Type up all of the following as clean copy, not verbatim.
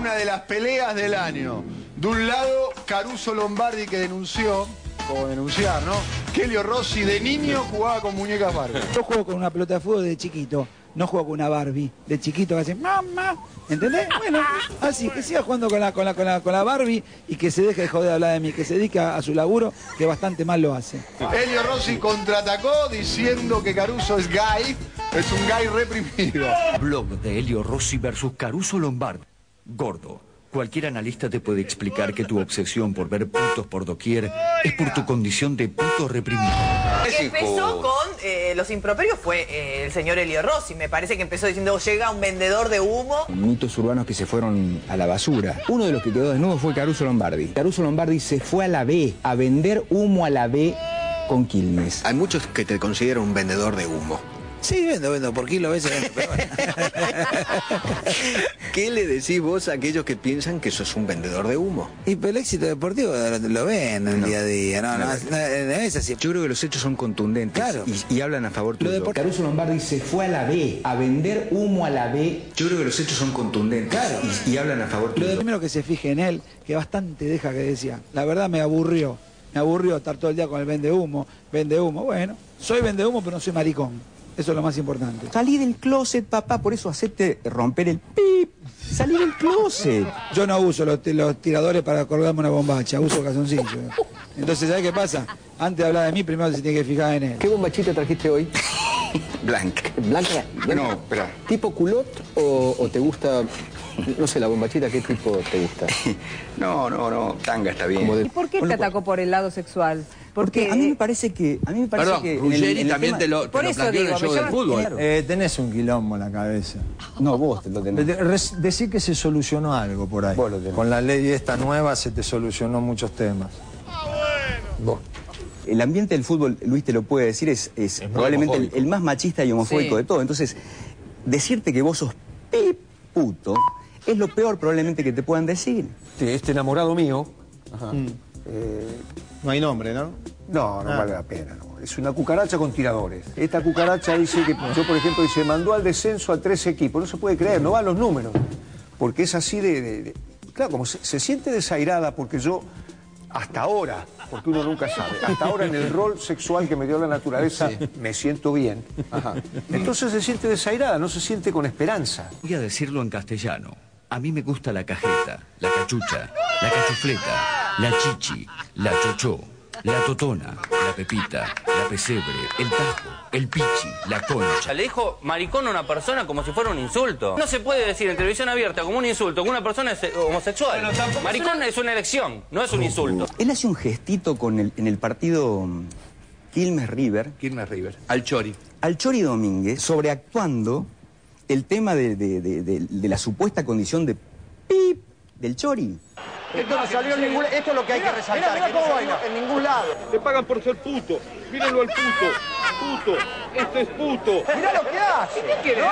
una de las peleas del año. De un lado, Caruso Lombardi, que denunció, o denunciar, ¿no? Que Elio Rossi de niño jugaba con muñecas Barbie. Yo juego con una pelota de fútbol de chiquito, no juego con una Barbie. De chiquito que hace mamá, ¿entendés? Bueno, así, que siga jugando con la Barbie y que se deje de joder de hablar de mí, que se dedique a su laburo, que bastante mal lo hace. Elio Rossi contraatacó diciendo que Caruso es gay, es un gay reprimido. Blog de Elio Rossi versus Caruso Lombardi. Gordo, cualquier analista te puede explicar que tu obsesión por ver putos por doquier es por tu condición de puto reprimido. Que empezó con los improperios fue el señor Elio Rossi. Me parece que empezó diciendo, llega un vendedor de humo. Mitos urbanos que se fueron a la basura. Uno de los que quedó desnudo fue Caruso Lombardi. Caruso Lombardi se fue a la B, a vender humo a la B con Quilmes. Hay muchos que te consideran un vendedor de humo. Sí, vendo, por kilo a veces vendo, pero bueno. ¿Qué le decís vos a aquellos que piensan que sos un vendedor de humo? Y pero el éxito deportivo lo ven en el día a día, no es así. Yo creo que los hechos son contundentes, claro, y hablan a favor tuyo. Caruso Lombardi se fue a la B, a vender humo a la B. Yo creo que los hechos son contundentes, claro, y hablan a favor tuyo. Lo primero que se fije en él, que bastante deja que decía, la verdad me aburrió estar todo el día con el vende humo. Bueno, soy vende humo, pero no soy maricón. Eso es lo más importante. Salí del closet, papá, por eso acepte romper el pip. Salí del closet. Yo no uso los tiradores para colgarme una bombacha, uso calzoncillo. Entonces, ¿sabes qué pasa? Antes de hablar de mí, primero se tiene que fijar en él. ¿Qué bombachita trajiste hoy? Blanca. ¿Blanca? No, espera. ¿Tipo culot o te gusta, no sé, la bombachita, qué tipo te gusta? No, tanga está bien. ¿Y por qué te atacó por el lado sexual? Porque a mí me parece que... Perdón, Ruggeri también te lo planteó en el show del fútbol. Tenés un quilombo en la cabeza. No, vos te lo tenés. Decí que se solucionó algo por ahí. Vos lo tenés. Con la ley esta nueva se te solucionó muchos temas. Vos. El ambiente del fútbol, Luis te lo puede decir, es probablemente el más machista y homofóbico de todo. Entonces, decirte que vos sos puto es lo peor probablemente que te puedan decir. Este enamorado mío... Ajá. No hay nombre, ¿no? No vale la pena. No. Es una cucaracha con tiradores. Esta cucaracha dice que, yo por ejemplo, mandó al descenso a 3 equipos. No se puede creer, no van los números. Porque es así claro, como se siente desairada porque yo, hasta ahora, porque uno nunca sabe, hasta ahora en el rol sexual que me dio la naturaleza, me siento bien. Ajá. Entonces se siente desairada, no se siente con esperanza. Voy a decirlo en castellano. A mí me gusta la cajeta, la cachucha, la cachufleta, la chichi, la chochó, la totona, la pepita, la pesebre, el tajo, el pichi, la concha. Le dijo maricón a una persona como si fuera un insulto. No se puede decir en televisión abierta como un insulto que una persona es homosexual. Maricón es una elección, no es un insulto. Él hace un gestito en el partido Quilmes River. Al Chori. Al Chori Domínguez, sobreactuando el tema de la supuesta condición de pip del Chori. Esto no salió en ningún... Esto es lo que hay que resaltar, que no salió en ningún lado. Te pagan por ser puto. Mírenlo al puto. Puto. Este es puto. Mirá lo que hace. ¿Qué querés?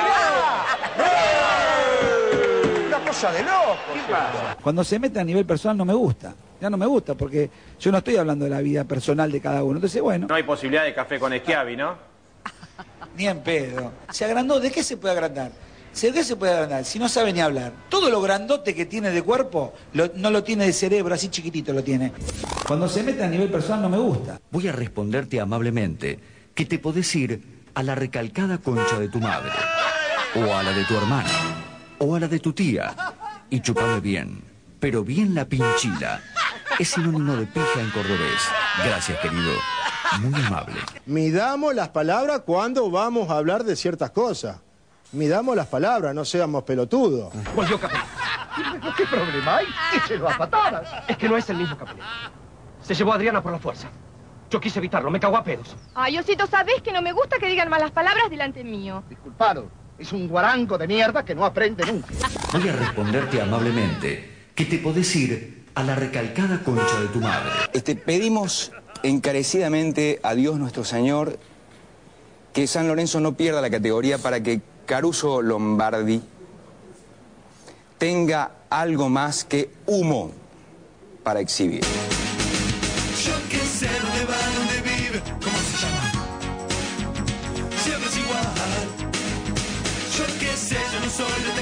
Una cosa de loco. ¿Qué pasa? Cuando se mete a nivel personal no me gusta. Ya no me gusta porque yo no estoy hablando de la vida personal de cada uno. Entonces, bueno. No hay posibilidad de café con Schiavi, ¿no? Ni en pedo. Se agrandó. ¿De qué se puede agrandar? ¿De qué se puede agrandar? Si no sabe ni hablar. Todo lo grandote que tiene de cuerpo, no lo tiene de cerebro, así chiquitito lo tiene. Cuando se mete a nivel personal no me gusta. Voy a responderte amablemente que te podés ir a la recalcada concha de tu madre, o a la de tu hermana, o a la de tu tía, y chupame bien, pero bien la pinchila. Es sinónimo de pija en cordobés. Gracias, querido. Muy amable. Midamos las palabras cuando vamos a hablar de ciertas cosas. Midamos las palabras, no seamos pelotudos. Volvió Capelli. ¿Qué problema hay? Échelo a patadas. Es que no es el mismo Capelli. Se llevó a Adriana por la fuerza. Yo quise evitarlo, me cagó a pedos. Ay, Osito, ¿sabés que no me gusta que digan malas palabras delante mío? Disculpado, es un guarango de mierda que no aprende nunca. Voy a responderte amablemente que te podés ir a la recalcada concha de tu madre. Pedimos encarecidamente a Dios nuestro Señor que San Lorenzo no pierda la categoría para que Caruso Lombardi tenga algo más que humo para exhibir. Yo qué sé dónde va, dónde vive, cómo se llama. Siempre es igual. Yo qué sé, yo no soy de